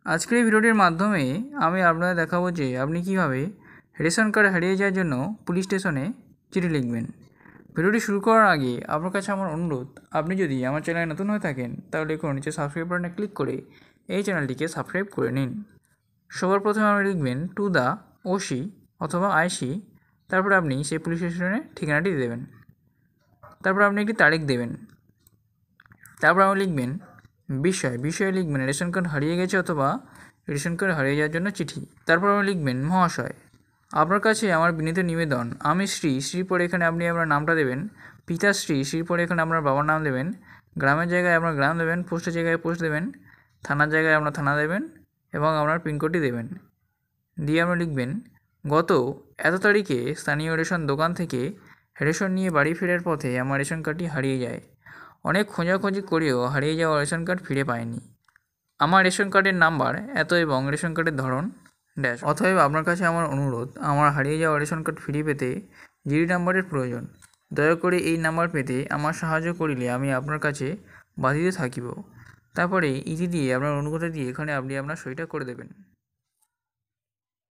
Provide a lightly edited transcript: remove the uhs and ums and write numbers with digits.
আজকের এই ভিডিওটির মাধ্যমে আমি আপনাদের দেখাবো যে আপনি কীভাবে রেশন কার্ড হারিয়ে যাওয়ার জন্য পুলিশ স্টেশনে চিঠি লিখবেন। ভিডিওটি শুরু করার আগে আপনার কাছে আমার অনুরোধ, আপনি যদি আমার চ্যানেলে নতুন হয়ে থাকেন তাহলে এখন নিচে সাবস্ক্রাইব বাটনে ক্লিক করে এই চ্যানেলটিকে সাবস্ক্রাইব করে নিন। সবার প্রথমে আপনি লিখবেন টু দ্য ওসি অথবা আইসি, তারপরে আপনি সেই পুলিশ স্টেশনের ঠিকানাটি দেবেন। তারপর আপনি একটি তারিখ দেবেন। তারপর আপনি লিখবেন বিষয়ে লিখবেন রেশন কার্ড হারিয়ে গেছে অথবা রেশন কার্ড হারিয়ে যাওয়ার জন্য চিঠি। তারপর আপনি লিখবেন মহাশয়, আপনার কাছে আমার বিনীত নিবেদন, আমি শ্রী পরে এখানে আপনি আপনার নামটা দেবেন, পিতাশ্রী পরে এখানে আপনার বাবার নাম দেবেন, গ্রামের জায়গায় আপনার গ্রাম দেবেন, পোস্টের জায়গায় পোস্ট দেবেন, থানার জায়গায় আপনার থানা দেবেন এবং আপনার পিনকোডটি দেবেন। দিয়ে আপনি লিখবেন গত এত তারিখে স্থানীয় রেশন দোকান থেকে রেশন নিয়ে বাড়ি ফেরার পথে আমার রেশন কার্ডটি হারিয়ে যায়। অনেক খোঁজাখুঁজি করেও হারিয়ে যাওয়া রেশন কার্ড ফিরে পাইনি। আমার রেশন কার্ডের নাম্বার এত এবং রেশন কার্ডের ধরন ড্যাশ। অতএব আপনার কাছে আমার অনুরোধ, আমার হারিয়ে যাওয়া রেশন কার্ড ফিরে পেতে জিডি নাম্বারের প্রয়োজন। দয়া করে এই নাম্বার পেতে আমার সাহায্য করিলে আমি আপনার কাছে বাধিত থাকিব। তারপরে ইতি দিয়ে আপনার অনুগত দিয়ে এখানে আপনি আপনার সইটা করে দেবেন।